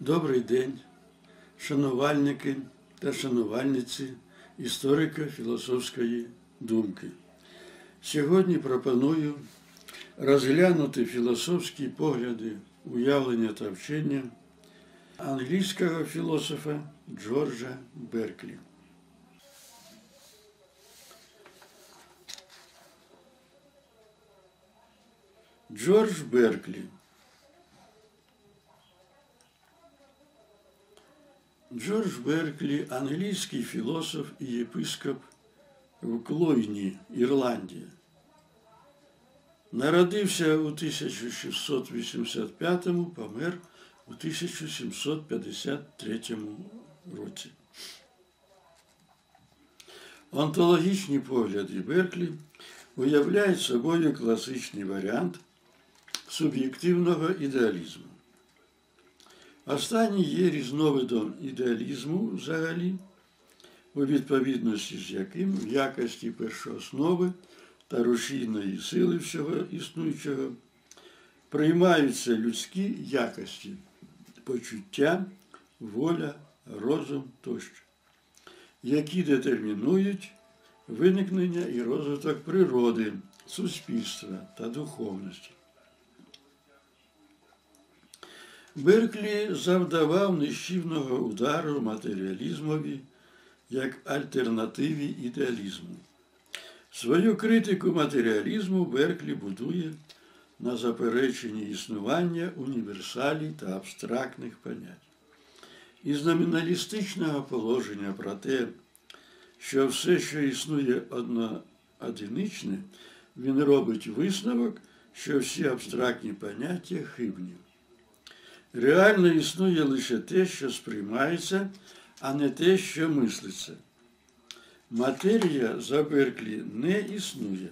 Добрий день, шанувальники та шанувальниці історико-філософської думки. Сьогодні пропоную розглянути філософські погляди, уявлення та вчення англійського філософа Джорджа Берклі. Джордж Берклі. Джордж Берклі – англійський філософ і єпископ в Клойні, Ірландія. Народився у 1685-му, помер у 1753 році. Онтологічні погляди Берклі уявляють собою класичний варіант суб'єктивного ідеалізму. Останній є різновидом ідеалізму взагалі, у відповідності з яким в якості першооснови та рушійної сили всього існуючого приймаються людські якості – почуття, воля, розум тощо, які детермінують виникнення і розвиток природи, суспільства та духовності. Берклі завдавав нищівного удару матеріалізмові як альтернативі ідеалізму. Свою критику матеріалізму Берклі будує на запереченні існування універсалій та абстрактних понять. Із номіналістичного положення про те, що все, що існує одиничне, він робить висновок, що всі абстрактні поняття хибні. Реально існує лише те, що сприймається, а не те, що мислиться. Матерія за Берклі не існує.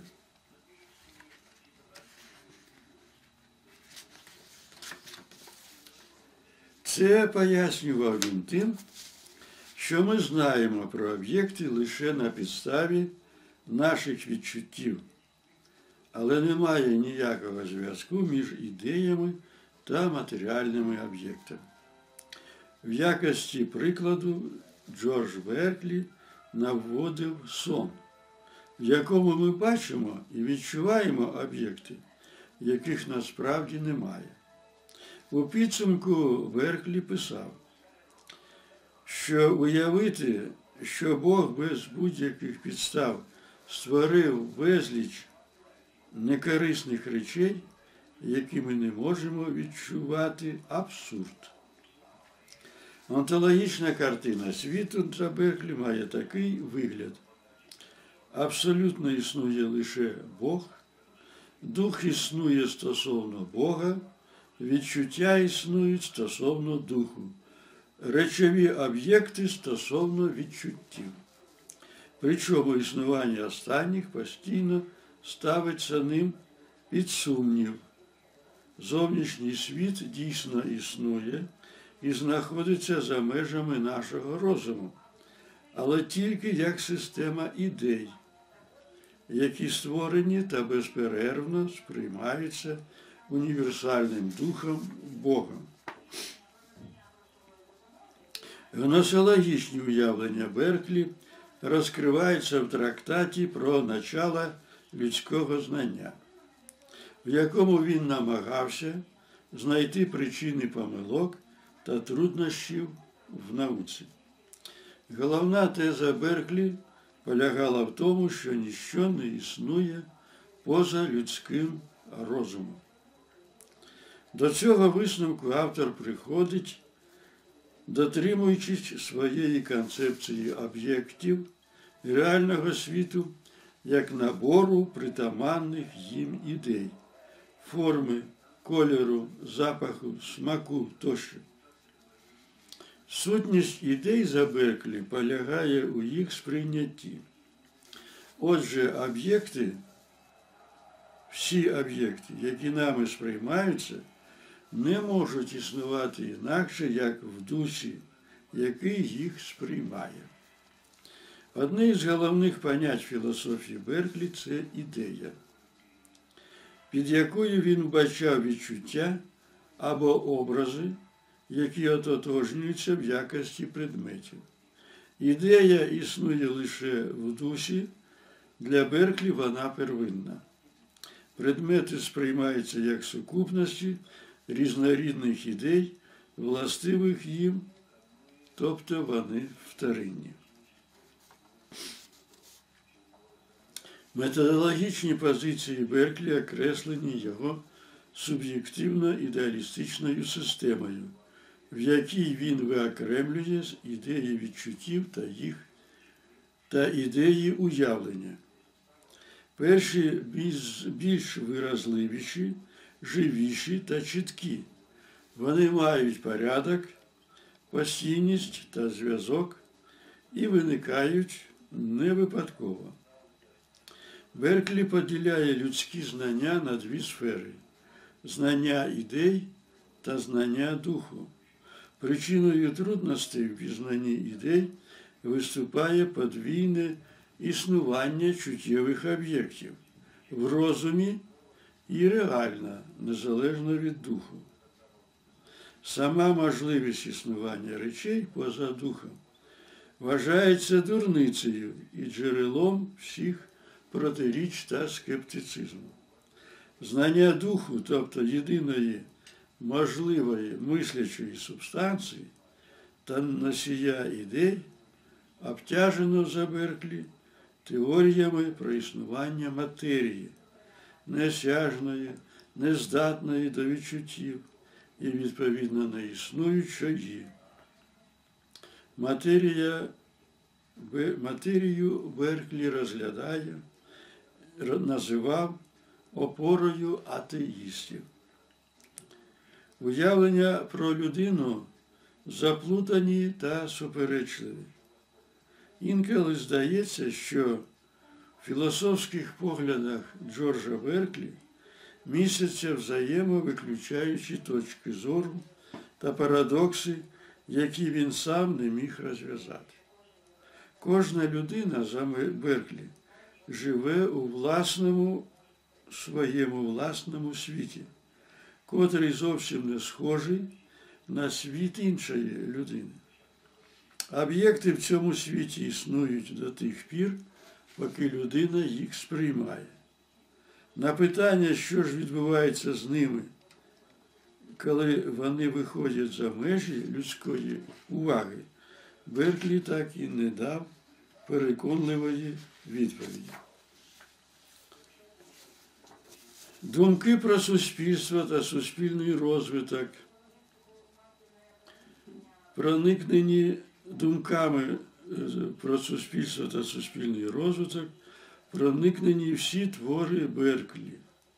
Це пояснював він тим, що ми знаємо про об'єкти лише на підставі наших відчуттів, але немає ніякого зв'язку між ідеями та матеріальними об'єктами. В якості прикладу Джордж Берклі наводив сон, в якому ми бачимо і відчуваємо об'єкти, яких насправді немає. У підсумку Берклі писав, що уявити, що Бог без будь-яких підстав створив безліч некорисних речей, які ми не можемо відчувати, абсурд. Онтологічна картина світу для Берклі має такий вигляд. Абсолютно існує лише Бог, дух існує стосовно Бога, відчуття існують стосовно духу, речові об'єкти стосовно відчуттів. Причому існування останніх постійно ставиться ним під сумнів. Зовнішній світ дійсно існує і знаходиться за межами нашого розуму, але тільки як система ідей, які створені та безперервно сприймаються універсальним духом Богом. Гносеологічні уявлення Берклі розкриваються в трактаті про начало людського знання, в якому він намагався знайти причини помилок та труднощів в науці. Головна теза Берклі полягала в тому, що ніщо не існує поза людським розумом. До цього висновку автор приходить, дотримуючись своєї концепції об'єктів реального світу як набору притаманних їм ідей, форми, кольору, запаху, смаку тощо. Сутність ідей за Берклі полягає у їх сприйнятті. Отже, об'єкти, всі об'єкти, які нами сприймаються, не можуть існувати інакше, як в дусі, який їх сприймає. Одне із головних понять філософії Берклі – це ідея. під якою він вбачав відчуття або образи, які ототожнюються в якості предметів. Ідея існує лише в дусі, для Берклі вона первинна. Предмети сприймаються як сукупності різнорідних ідей, властивих їм, тобто вони вторинні. Методологічні позиції Берклі окреслені його суб'єктивно-ідеалістичною системою, в якій він виокремлює ідеї відчуттів та ідеї уявлення. Перші більш виразливіші, живіші та чіткі. Вони мають порядок, постійність та зв'язок і виникають не випадково. Берклі поділяє людські знання на дві сфери – знання ідей та знання духу. Причиною трудностей в пізнанні ідей виступає подвійне існування чуттєвих об'єктів в розумі і реально, незалежно від духу. Сама можливість існування речей поза духом вважається дурницею і джерелом всіх протиріч та скептицизму. Знання духу, тобто єдиної можливої мислячої субстанції та носія ідей, обтяжено за Берклі теоріями про існування матерії, неосяжної, нездатної до відчуттів і, відповідно, неіснуючої. Матерію Берклі називав опорою атеїстів. Уявлення про людину заплутані та суперечливі. Інколи здається, що в філософських поглядах Джорджа Берклі містяться взаємовиключаючі точки зору та парадокси, які він сам не міг розв'язати. Кожна людина, за Берклі, живе у своєму власному світі, котрий зовсім не схожий на світ іншої людини. Об'єкти в цьому світі існують до тих пір, поки людина їх сприймає. На питання, що ж відбувається з ними, коли вони виходять за межі людської уваги, Берклі так і не дав переконливої відповіді. Думки про суспільство та суспільний розвиток, проникнені думками про суспільство та суспільний розвиток, проникнені всі твори Берклі,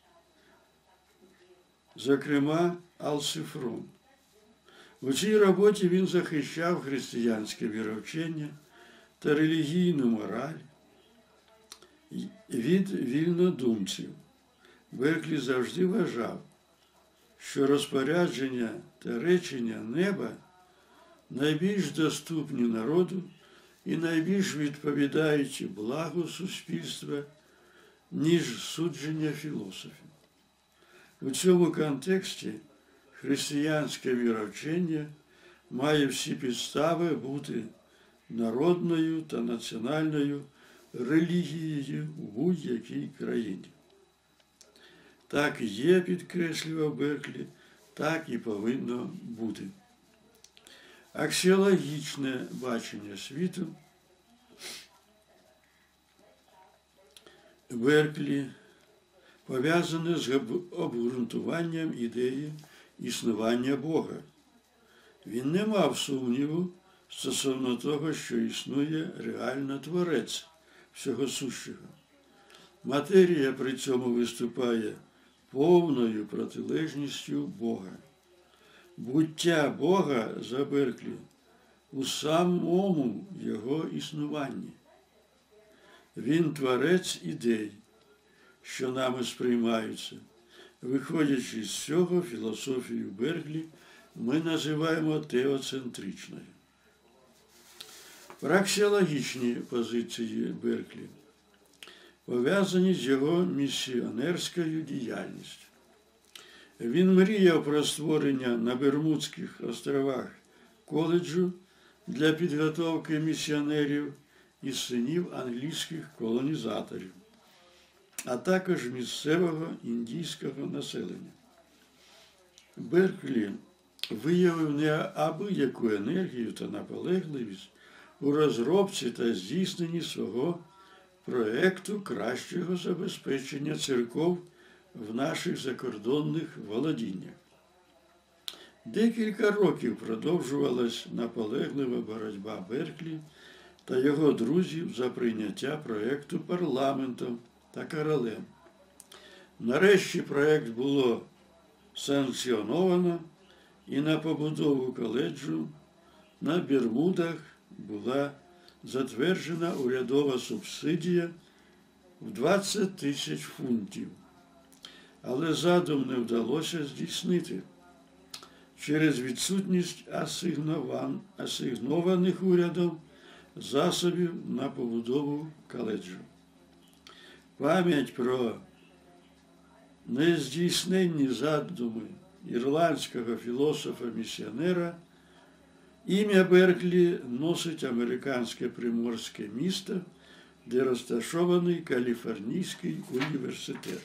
зокрема Алцифрон. У цій роботі він захищав християнське віровчення та релігійну мораль від вільнодумців. Берклі завжди вважав, що розпорядження та речення неба найбільш доступні народу і найбільш відповідають благу суспільства, ніж судження філософів. У цьому контексті християнське віровчення має всі підстави бути народною та національною релігією у будь-якій країні. Так є, підкреслював Берклі, так і повинно бути. Аксіологічне бачення світу Берклі пов'язане з обґрунтуванням ідеї існування Бога. Він не мав сумніву стосовно того, що існує реально Творець всього сущого. Матерія при цьому виступає повною протилежністю Бога. Буття Бога за Берклі у самому його існуванні. Він творець ідей, що нами сприймаються. Виходячи з цього, філософію Берклі ми називаємо теоцентричною. Праксіологічні позиції Берклі пов'язані з його місіонерською діяльністю. Він мріяв про створення на Бермудських островах коледжу для підготовки місіонерів і синів англійських колонізаторів, а також місцевого індійського населення. Берклі виявив неабияку енергію та наполегливість у розробці та здійсненні свого проєкту кращого забезпечення церков в наших закордонних володіннях. Декілька років продовжувалась наполеглива боротьба Берклі та його друзів за прийняття проєкту парламентом та королем. Нарешті проєкт було санкціоновано, і на побудову коледжу на Бермудах була затверджена урядова субсидія в 20 тисяч фунтів. Але задум не вдалося здійснити через відсутність асигнованих урядом засобів на побудову коледжу. Пам'ять про нездійсненні задуми ірландського філософа-місіонера ім'я Берклі носить американське приморське місто, де розташований Каліфорнійський університет.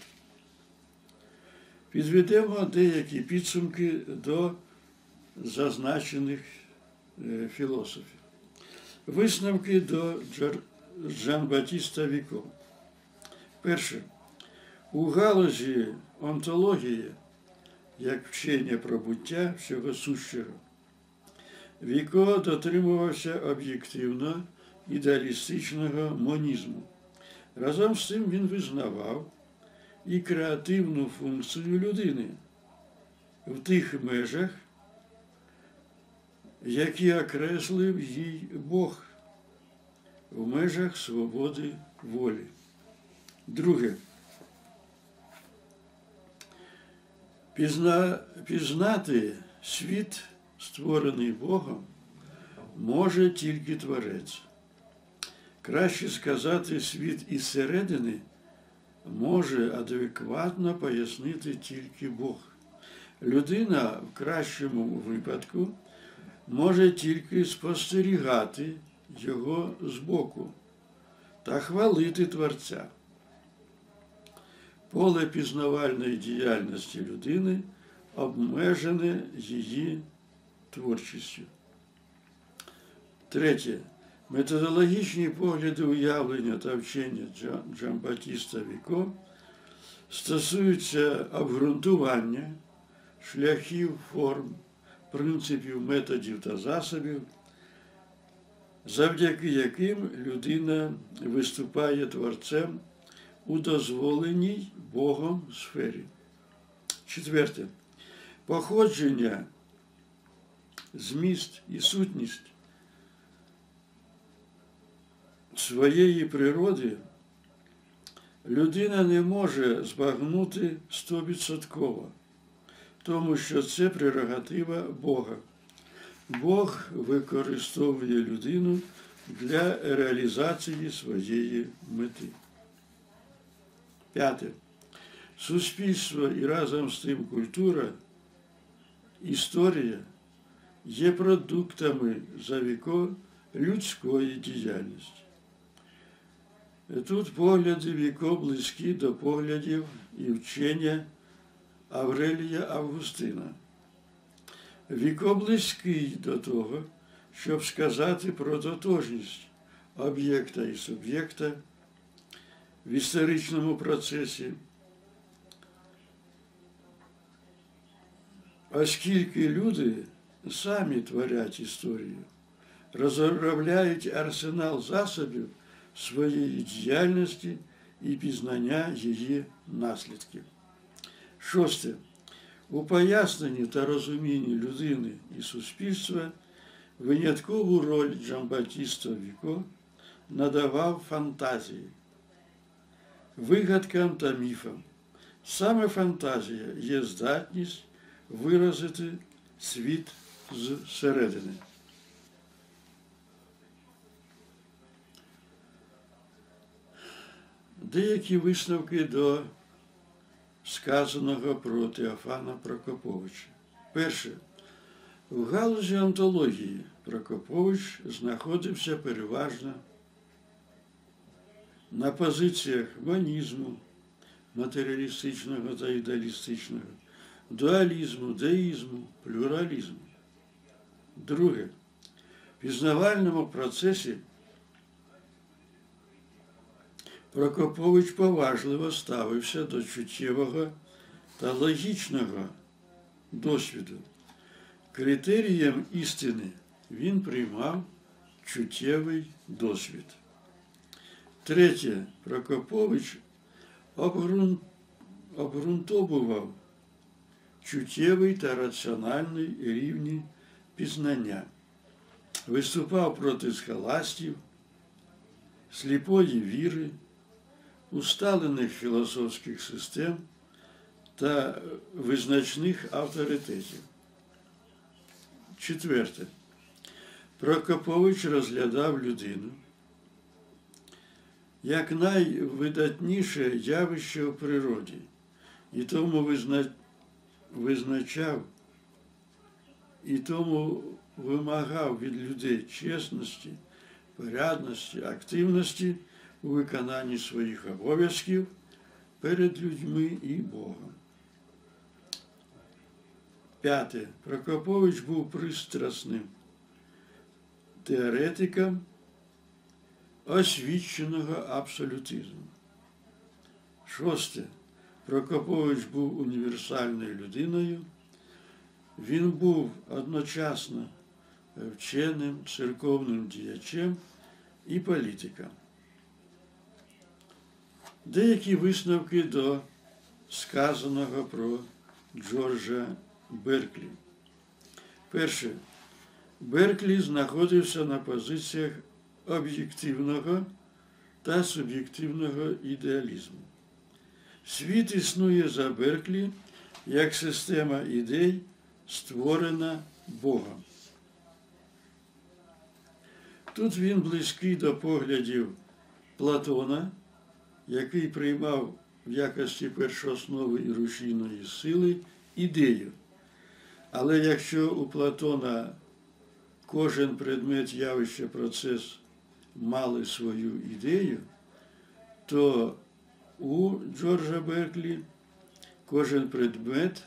Підведемо деякі підсумки до зазначених філософів. Висновки до Джан-Батіста Віко. Перше. У галузі онтології, як вчення про буття всього сущого, Віко дотримувався об'єктивно ідеалістичного монізму. Разом з тим він визнавав і креативну функцію людини в тих межах, які окреслив їй Бог, в межах свободи волі. Друге. Пізнати світ, створений Богом, може тільки Творець. Краще сказати, світ із середини може адекватно пояснити тільки Бог. Людина в кращому випадку може тільки спостерігати його збоку та хвалити Творця. Поле пізнавальної діяльності людини обмежене її творчістю. Третє. Методологічні погляди уявлення та вчення Джан-Батіста Віко стосуються обґрунтування шляхів, форм, принципів, методів та засобів, завдяки яким людина виступає творцем у дозволеній Богом сфері. Четверте. Походження, зміст і сутність своєї природи людина не може збагнути 100%, тому що це прерогатива Бога. Бог використовує людину для реалізації своєї мети. П'яте. Суспільство і разом з тим культура, історія є продуктами за Віко людської діяльності. Тут погляди Віко близькі до поглядів і вчення Аврелія Августина. Віко близький до того, щоб сказати про тотожність об'єкта і суб'єкта в історичному процесі, оскільки люди самі творять історію, розробляють арсенал засобів своєї діяльності і пізнання її наслідків. Шосте. У поясненні та розумінні людини і суспільства виняткову роль Джан-Батіста Віко надавав фантазії, вигадкам та міфам. Саме фантазія є здатність виразити світ зсередини. Деякі висновки до сказаного про Теофана Прокоповича. Перше. В галузі онтології Прокопович знаходився переважно на позиціях монізму, матеріалістичного та ідеалістичного, дуалізму, деїзму, плюралізму. Друге. В пізнавальному процесі Прокопович поважливо ставився до чуттєвого та логічного досвіду. Критерієм істини він приймав чуттєвий досвід. Третє. Прокопович обґрунтовував чуттєвий та раціональний рівні пізнання. Виступав проти схоластів, сліпої віри, усталених філософських систем та визначних авторитетів. Четверте. Прокопович розглядав людину як найвидатніше явище у природі, і тому визначав, і тому вимагав від людей чесності, порядності, активності у виконанні своїх обов'язків перед людьми і Богом. П'яте. Прокопович був пристрасним теоретиком освіченого абсолютизму. Шосте. Прокопович був універсальною людиною. Він був одночасно вченим, церковним діячем і політиком. Деякі висновки до сказаного про Джорджа Берклі. Перше. Берклі знаходився на позиціях об'єктивного та суб'єктивного ідеалізму. Світ існує за Берклі як система ідей, створена Богом. Тут він близький до поглядів Платона, який приймав в якості першооснови і рушійної сили ідею. Але якщо у Платона кожен предмет, явище, процес мали свою ідею, то у Джорджа Берклі кожен предмет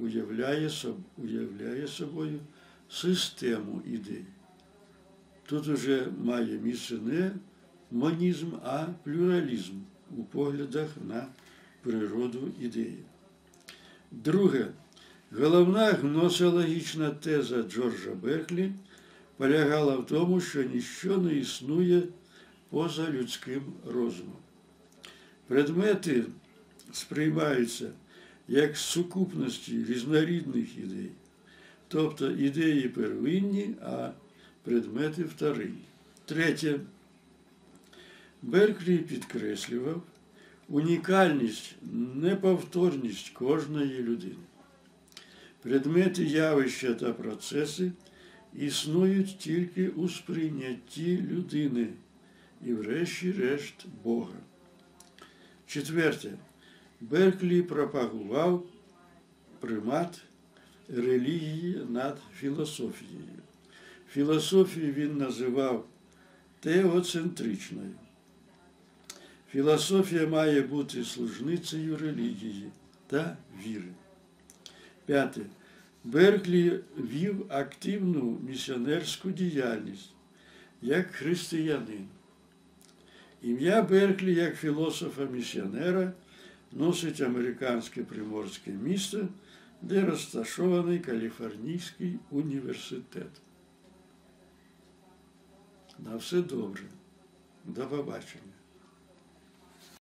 уявляє собою систему ідей. Тут уже має місце не монізм, а плюралізм у поглядах на природу ідеї. Друге. Головна гносеологічна теза Джорджа Берклі полягала в тому, що ніщо не існує поза людським розумом. Предмети сприймаються як сукупності різнорідних ідей, тобто ідеї первинні, а предмети вторинні. Третє. Берклі підкреслював унікальність, неповторність кожної людини. Предмети, явища та процеси існують тільки у сприйнятті людини і врешті-решт Бога. Четверте. Берклі пропагував примат релігії над філософією. Філософію він називав теоцентричною. Філософія має бути служницею релігії та віри. П'яте. Берклі вів активну місіонерську діяльність як християнин. Ім'я Берклі як філософа-місіонера носить американське приморське місто, де розташований Каліфорнійський університет. На все добре. До побачення.